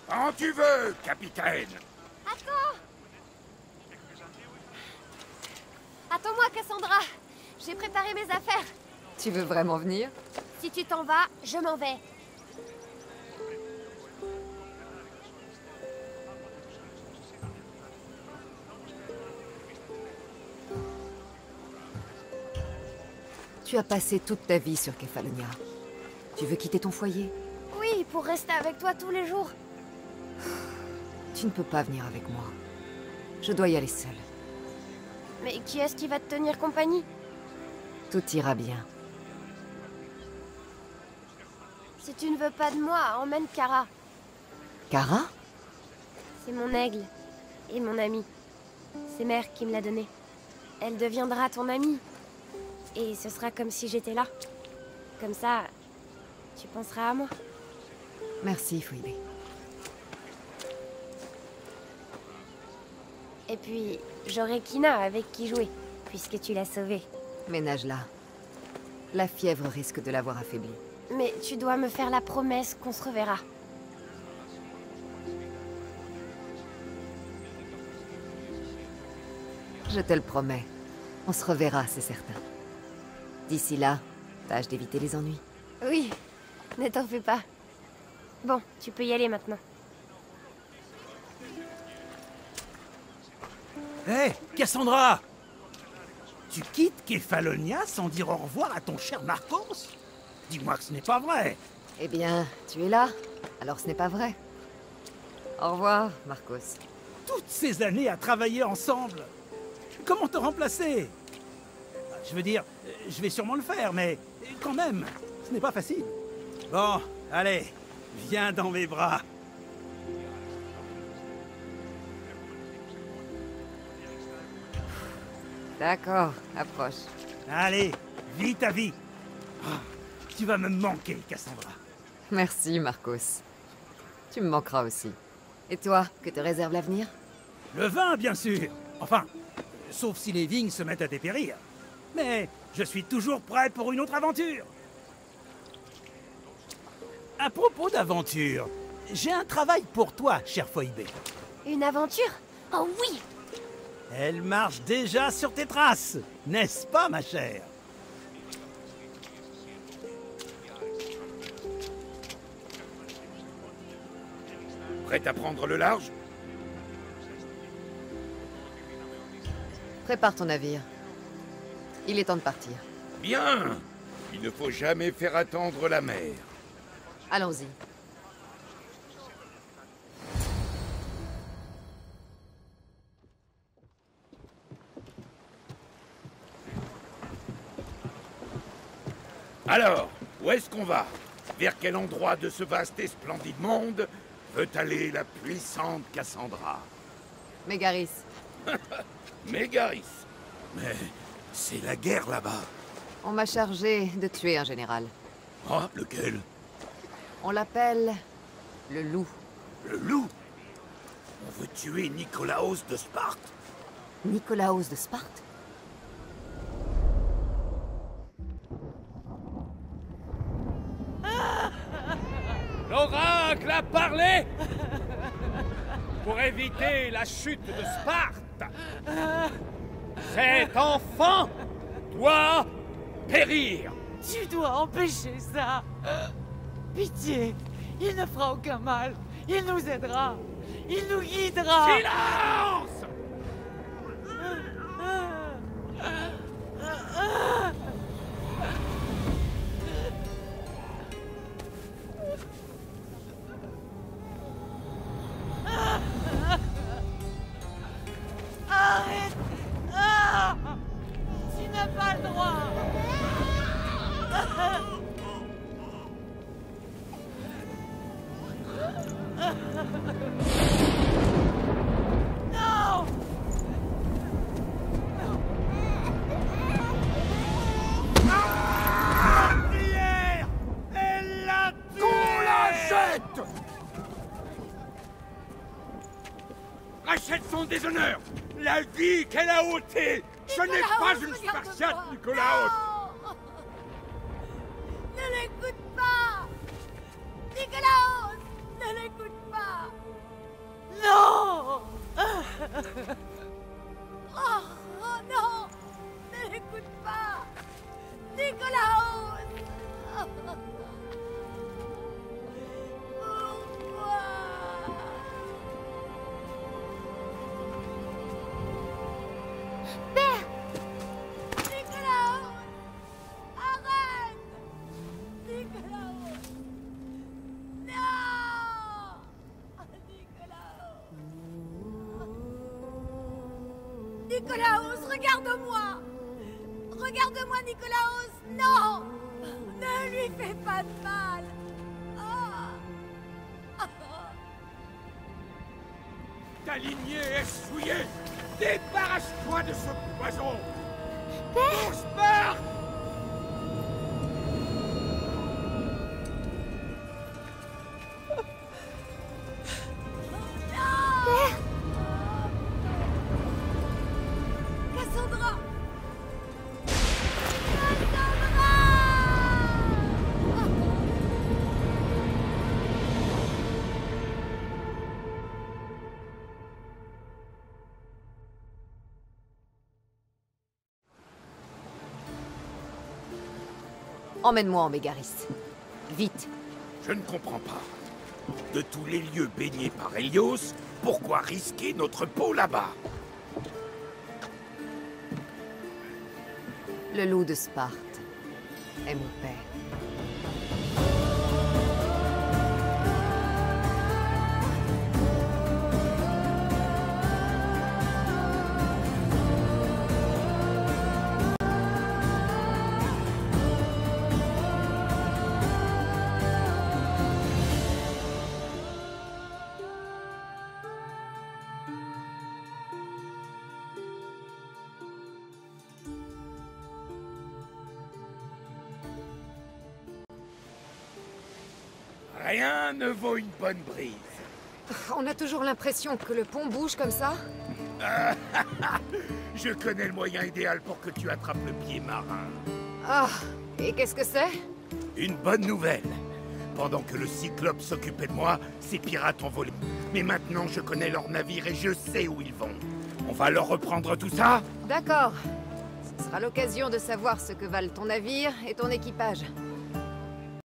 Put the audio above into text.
Quand tu veux, capitaine. Attends! Attends-moi, Cassandra! J'ai préparé mes affaires. Tu veux vraiment venir? Si tu t'en vas, je m'en vais. Tu as passé toute ta vie sur Kefalonia. Tu veux quitter ton foyer? Oui, pour rester avec toi tous les jours. Tu ne peux pas venir avec moi. Je dois y aller seule. Mais qui est-ce qui va te tenir compagnie? Tout ira bien. Si tu ne veux pas de moi, emmène Kara. Kara? C'est mon aigle. Et mon amie. C'est Mère qui me l'a donné. Elle deviendra ton amie. Et ce sera comme si j'étais là. Comme ça, tu penseras à moi. Merci, Phoebe. Et puis, j'aurai Kina avec qui jouer, puisque tu l'as sauvée. Ménage-la. La fièvre risque de l'avoir affaiblie. Mais tu dois me faire la promesse qu'on se reverra. Je te le promets. On se reverra, c'est certain. D'ici là, tâche d'éviter les ennuis. Oui, ne t'en fais pas. Bon, tu peux y aller maintenant. Hé, Cassandra! Tu quittes Kefalonia sans dire au revoir à ton cher Marcos? Dis-moi que ce n'est pas vrai. Eh bien, tu es là, alors ce n'est pas vrai. Au revoir, Marcos. Toutes ces années à travailler ensemble. Comment te remplacer? Je veux dire, je vais sûrement le faire, mais quand même, ce n'est pas facile. Bon, allez, viens dans mes bras. D'accord, approche. Allez, vis ta vie. Ah, tu vas me manquer, Cassandra. Merci, Marcos. Tu me manqueras aussi. Et toi, que te réserve l'avenir? Le vin, bien sûr. Enfin, sauf si les vignes se mettent à dépérir. Mais je suis toujours prêt pour une autre aventure. À propos d'aventure, j'ai un travail pour toi, cher Phoebe. Une aventure? Oh oui! Elle marche déjà sur tes traces, n'est-ce pas, ma chère? Prête à prendre le large? Prépare ton navire. Il est temps de partir. Bien! Il ne faut jamais faire attendre la mer. Allons-y. Alors, où est-ce qu'on va? Vers quel endroit de ce vaste et splendide monde veut aller la puissante Cassandra? Mégaris. Mégaris. Mais c'est la guerre là-bas. On m'a chargé de tuer un général. Ah, lequel? On l'appelle... le loup. Le loup? On veut tuer Nicolaos de Sparte? Nicolaos de Sparte? L'oracle a parlé pour éviter la chute de Sparte. Cet enfant doit périr. Tu dois empêcher ça. Pitié, il ne fera aucun mal. Il nous aidera. Il nous guidera. Silence! Arrête. Tu n'as pas le droit. Non. Prière! Elle l'a tué! Qu'on la jette! Rachète son déshonneur! La vie qu'elle a ôtée! Ce n'est pas une Spartiate, Nicolaos! Non! Ne l'écoute pas! Nicolaos! Ne l'écoute pas! pas. Non. Oh non. Ne l'écoute pas. Nicolaos. Pourquoi? Père! Nicolaos! Arrête! Nicolaos! Non! Nicolaos! Nicolaos, regarde-moi! Regarde-moi, Nicolaos! Non! Ne lui fais pas de mal! Ta lignée est souillée. Débarrasse-toi de ce poison. Père! Pour Sparte! Cassandra! Emmène-moi en Mégaris. Vite. Je ne comprends pas. De tous les lieux baignés par Hélios, pourquoi risquer notre peau là-bas? Le loup de Sparte est mon père. Rien ne vaut une bonne brise. On a toujours l'impression que le pont bouge comme ça. Je connais le moyen idéal pour que tu attrapes le pied marin. Ah, et qu'est-ce que c'est? Une bonne nouvelle. Pendant que le Cyclope s'occupait de moi, ces pirates ont volé. Mais maintenant, je connais leur navire et je sais où ils vont. On va leur reprendre tout ça? D'accord. Ce sera l'occasion de savoir ce que valent ton navire et ton équipage.